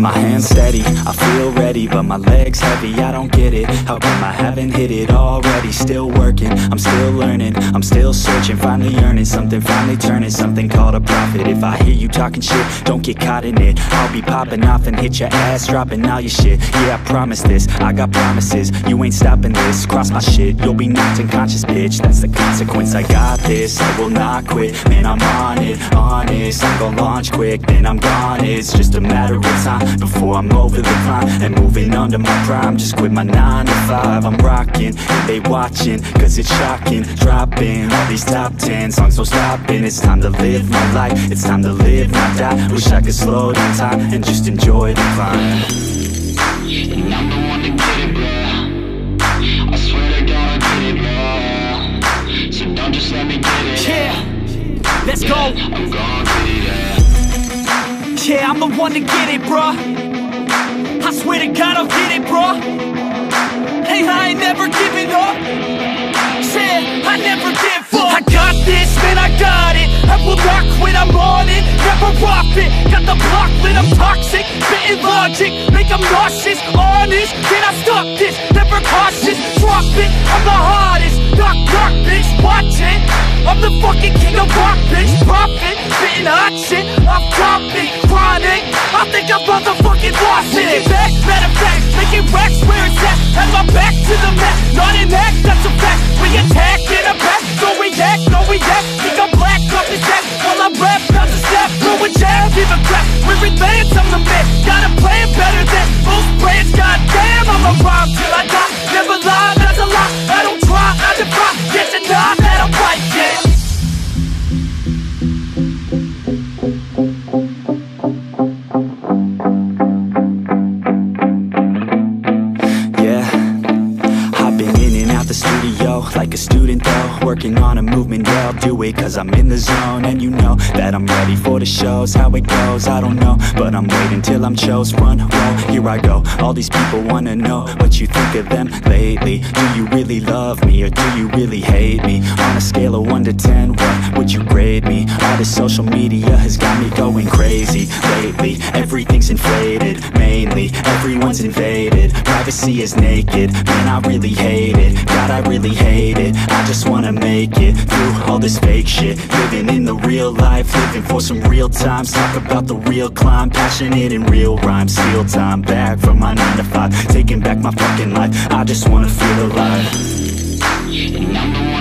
My hands steady, I feel ready, but my legs heavy, I don't get it. How come I haven't hit it already? Still working, I'm still learning, I'm still searching, finally earning something, finally turning something called a profit. If I hear you talking shit, don't get caught in it. I'll be popping off and hit your ass, dropping all your shit. Yeah, I promise this, I got promises, you ain't stopping this. Cross my shit, you'll be knocked unconscious, bitch. That's the consequence, I got this, I will not quit. Man, I'm on it, honest, I'm gon' launch quick, then I'm gone. It's just a matter of time before I'm over the climb and moving under my prime. Just quit my 9 to 5, I'm rocking, and they watching, cause it's shocking. Dropping all these top 10 songs, no stopping. It's time to live my life, it's time to live, not die. Wish I could slow down time and just enjoy the climb. And I'm the one to get it, bro. I swear to God, I get it, bro. So don't just let me get it. Yeah, let's go. I'm gon' get it, yeah. Yeah, I'm the one to get it, bruh. I swear to God I'll get it, bruh. Hey, I ain't never giving up. Yeah, I never give up. I got this, man, I got it. I will not quit, I'm on it. Never off it. Got the block lit, I'm toxic. Spitting logic, make them nauseous. Honest, can I stop this? Never cautious, drop it. I'm the hardest. Knock, knock, bitch, watch it. I'm the fucking king of rock, bitch. Profit, spitting hot shit. I'm topic, chronic. I think I'm motherfucking lost it. Take it back, matter of fact, making racks where it's at. Have my back to the mat, not an act, that's a fact. We attack in a back, don't react, no react. Think I'm black, off his ass, while I rap, bounce a step. Throw a jab, give a crap. We're advanced, I'm the man. Got a plan better than most brands. Goddamn, I'ma rhyme till I die. Never lie, that's a lie. I don't try, I defy. Get denied that I'm right, yeah. Like a student though, working on a movement, yeah, I'll do it cause I'm in the zone. And you know that I'm ready for the shows. How it goes, I don't know, but I'm waiting till I'm chose. Front row, here I go. All these people wanna know what you think of them lately. Do you really love me or do you really hate me? On a scale of 1 to 10, what would you grade me? All this social media has got me going crazy lately. Everything's inflated, mainly everyone's invaded. Privacy is naked, man, I really hate it. God, I really hate it. I just wanna make it through all this fake shit. Living in the real life, living for some real times. Talk about the real climb, passionate in real rhymes. Steal time back from my 9 to 5, taking back my fucking life. I just wanna feel alive. And I'm the one